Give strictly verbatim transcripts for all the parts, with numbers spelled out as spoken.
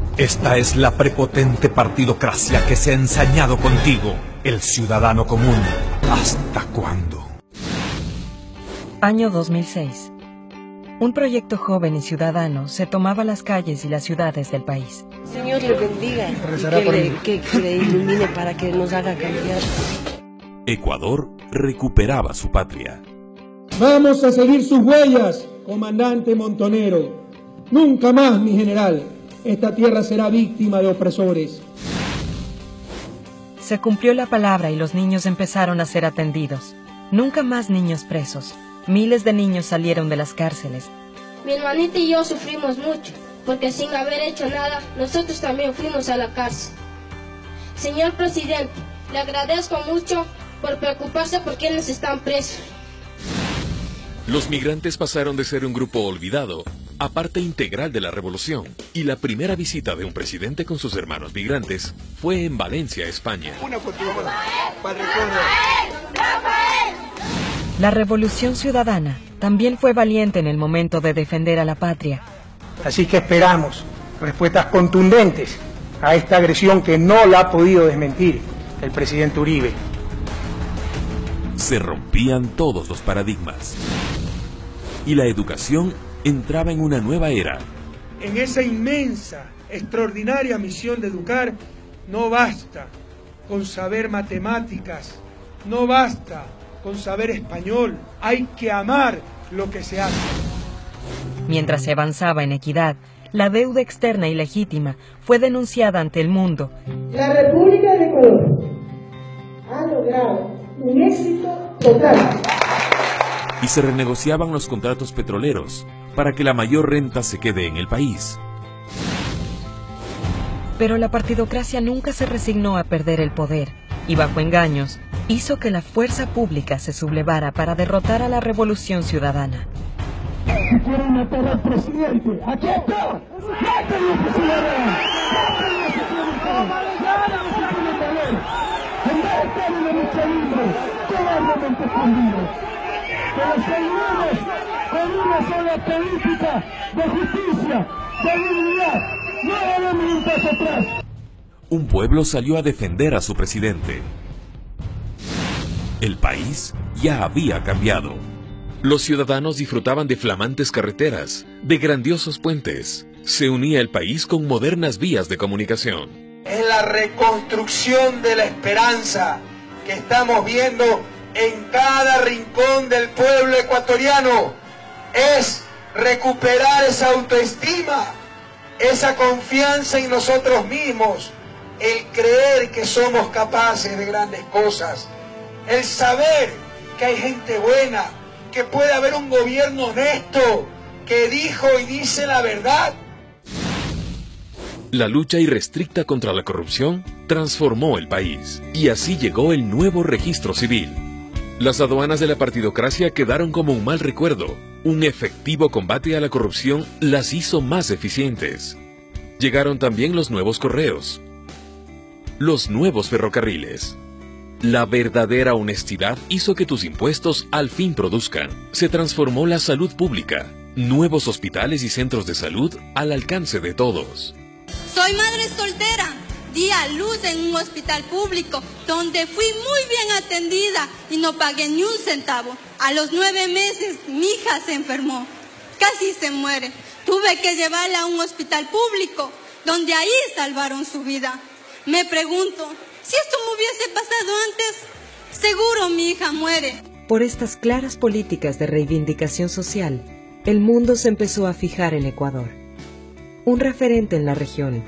Esta es la prepotente partidocracia que se ha ensañado contigo, el ciudadano común. ¿Hasta cuándo? Año dos mil seis. Un proyecto joven y ciudadano se tomaba las calles y las ciudades del país. Señor le bendiga y que le, que, que le ilumine para que nos haga cambiar. Ecuador recuperaba su patria. Vamos a seguir sus huellas, comandante Montonero. Nunca más, mi general, esta tierra será víctima de opresores. Se cumplió la palabra y los niños empezaron a ser atendidos. Nunca más niños presos. Miles de niños salieron de las cárceles. Mi hermanita y yo sufrimos mucho, porque sin haber hecho nada, nosotros también fuimos a la cárcel. Señor presidente, le agradezco mucho por preocuparse por quienes están presos. Los migrantes pasaron de ser un grupo olvidado a parte integral de la revolución, y la primera visita de un presidente con sus hermanos migrantes fue en Valencia, España. Una La revolución ciudadana también fue valiente en el momento de defender a la patria. Así que esperamos respuestas contundentes a esta agresión que no la ha podido desmentir el presidente Uribe. Se rompían todos los paradigmas y la educación entraba en una nueva era. En esa inmensa, extraordinaria misión de educar, no basta con saber matemáticas, no basta con saber español, hay que amar lo que se hace. Mientras se avanzaba en equidad, la deuda externa ilegítima fue denunciada ante el mundo. La República de Ecuador ha logrado un éxito total. Y se renegociaban los contratos petroleros para que la mayor renta se quede en el país. Pero la partidocracia nunca se resignó a perder el poder, y bajo engaños, hizo que la fuerza pública se sublevara para derrotar a la revolución ciudadana. Si quieren matar al presidente, ¡aquí está! ¡Mátenlo, presidente! ¡Mátenlo, presidente! En vez de estar en la lucha libre, cobardemente escondidos. Que los seguiremos con una sola política de justicia, de dignidad. No haremos un paso atrás. Un pueblo salió a defender a su presidente. El país ya había cambiado. Los ciudadanos disfrutaban de flamantes carreteras, de grandiosos puentes. Se unía el país con modernas vías de comunicación. Es la reconstrucción de la esperanza que estamos viendo en cada rincón del pueblo ecuatoriano. Es recuperar esa autoestima, esa confianza en nosotros mismos, el creer que somos capaces de grandes cosas, el saber que hay gente buena, que puede haber un gobierno honesto, que dijo y dice la verdad. La lucha irrestricta contra la corrupción transformó el país, y así llegó el nuevo registro civil. Las aduanas de la partidocracia quedaron como un mal recuerdo. Un efectivo combate a la corrupción las hizo más eficientes. Llegaron también los nuevos correos, los nuevos ferrocarriles. La verdadera honestidad hizo que tus impuestos al fin produzcan. Se transformó la salud pública. Nuevos hospitales y centros de salud al alcance de todos. Soy madre soltera. Di a luz en un hospital público donde fui muy bien atendida y no pagué ni un centavo. A los nueve meses mi hija se enfermó. Casi se muere. Tuve que llevarla a un hospital público donde ahí salvaron su vida. Me pregunto, si esto me hubiese pasado antes, seguro mi hija muere. Por estas claras políticas de reivindicación social, el mundo se empezó a fijar en Ecuador, un referente en la región.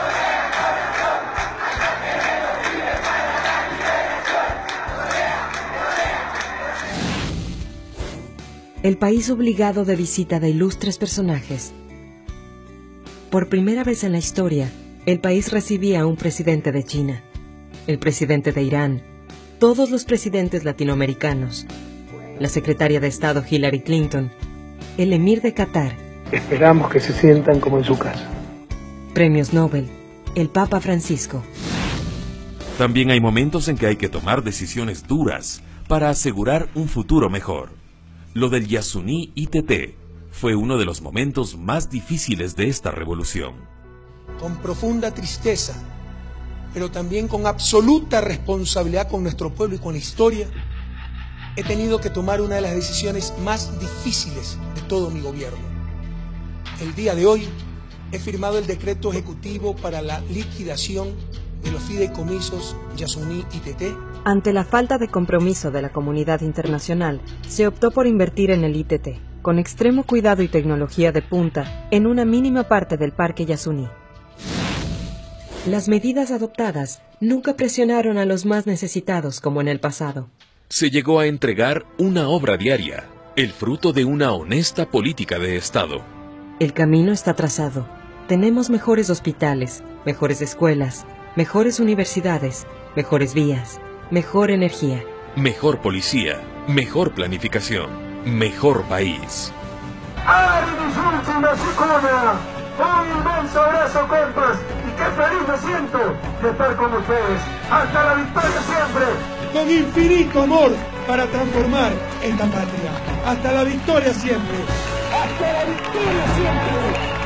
El país obligado de visita de ilustres personajes. Por primera vez en la historia, el país recibía a un presidente de China, el presidente de Irán, todos los presidentes latinoamericanos, la secretaria de Estado Hillary Clinton, el emir de Qatar. Esperamos que se sientan como en su casa. Premios Nobel, el Papa Francisco. También hay momentos en que hay que tomar decisiones duras para asegurar un futuro mejor. Lo del Yasuní I T T fue uno de los momentos más difíciles de esta revolución. con profunda tristeza, pero también con absoluta responsabilidad con nuestro pueblo y con la historia, he tenido que tomar una de las decisiones más difíciles de todo mi gobierno. El día de hoy he firmado el decreto ejecutivo para la liquidación de los fideicomisos Yasuní y Teté. Ante la falta de compromiso de la comunidad internacional, se optó por invertir en el I T T, con extremo cuidado y tecnología de punta, en una mínima parte del Parque Yasuní. Las medidas adoptadas nunca presionaron a los más necesitados como en el pasado. Se llegó a entregar una obra diaria, el fruto de una honesta política de Estado. El camino está trazado. Tenemos mejores hospitales, mejores escuelas, mejores universidades, mejores vías, mejor energía. Mejor policía, mejor planificación, mejor país. ¡Ay, mis últimas iconas! Un inmenso abrazo, compas, y qué feliz me siento de estar con ustedes. ¡Hasta la victoria siempre! Con infinito amor para transformar esta patria. ¡Hasta la victoria siempre! ¡Hasta la victoria siempre!